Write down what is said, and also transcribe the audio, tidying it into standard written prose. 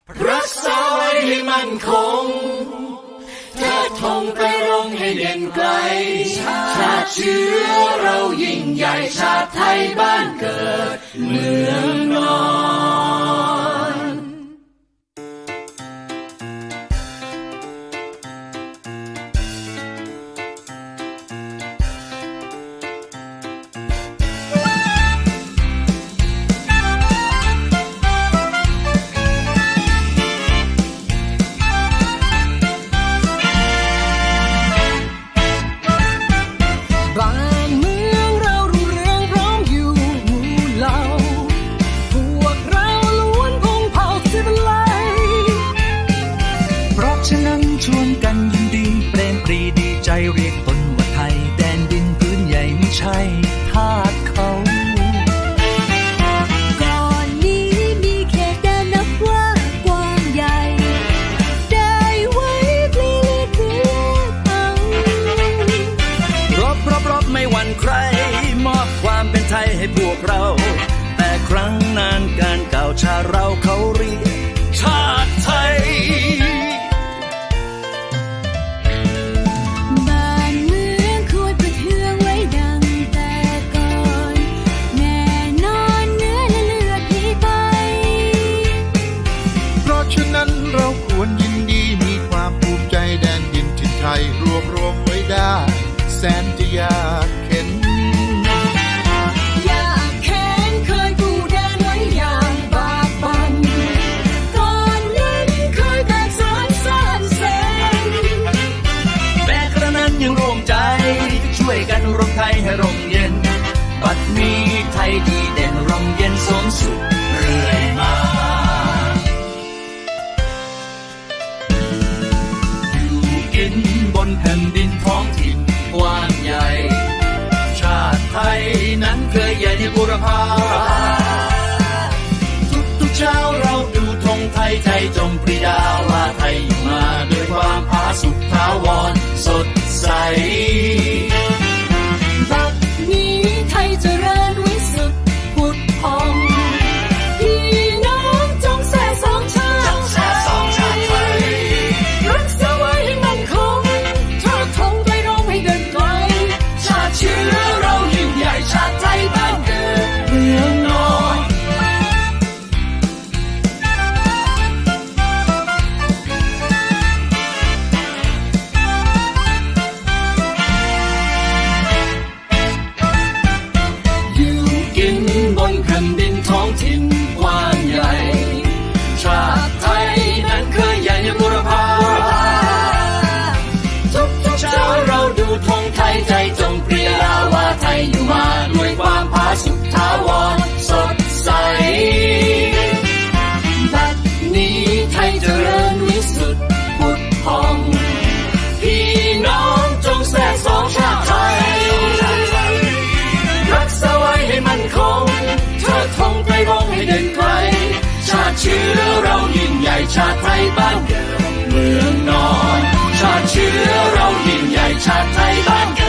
รักษาไว้ให้มั่นคงเทิดธงไปรงให้เด่นไกลชาติเชื้อเรายิ่งใหญ่ชาติไทยบ้านเกิดเมืองนอนชวนกันยินดีเปรมปรีดีใจเรียกตนว่าไทยแดนดินพื้นใหญ่ไม่ใช่ทาสเขาก่อนนี้มีเขตแดนนับว่ากว้างใหญ่ได้ไว้ปลีเลือกเอารบไม่หวั่นใครมอบความเป็นไทยให้พวกเราแต่ครั้งนานการเก่าชาเราเขาเรียกชาติไทยเราควรยินดีมีความภูมิใจแดนดินถิ่นไทยรวมไว้ได้แสนจะยากเข็นยากเข็นเคยกูแดนไว้อย่างบากบั่นก่อนนั้นเคยแตกสานสานเส้นแต่กระนั้นยังร่วมใจช่วยกันร่มไทยให้ร่มเย็นบัดนี้ไทยดีเด่นร่มเย็นสมสุขเรื่อยมากินบนแผ่นดินท้องถิ่นกว้างใหญ่ชาติไทยนั้นเคยใหญ่ในบูรพาทุกเช้าเราดูธงไทยใจจงปรีดาว่าไทยอยู่มาด้วยความผาสุกถาวรสดใสบัดนี้ไทยเจริญวิสุทธิ์ผุดผ่องพี่น้องจงแส่สองชาติไทยรักษาไว้ให้มั่นคงเทิดธงไปรงให้เดินไกลชาติเชื้อเรายิ่งใหญ่ชาติไทยบ้านเกิดเมืองนอนแผ่นดินท้องถิ่นกว้างใหญ่ชาติไทยนั้นเคยใหญ่ในบูรพาทุกเช้าเราดูธงไทยใจจงปรีดาว่าไทยอยู่มาด้วยความผาสุกถาวรสดใสบัดนี้ไทยเจริญวิสุทธิ์ผุดผ่องพี่น้องจงแส่สองชาติไทยรักษาไว้ให้มั่นคงเทิดธงไปรงให้เด่นไกลชาติเชื้อเรายิ่งใหญ่ชาติไทยบ้านเกิดเมืองนอนชาติเชื้อเรายิ่งใหญ่ชาติไทยบ้านเกิด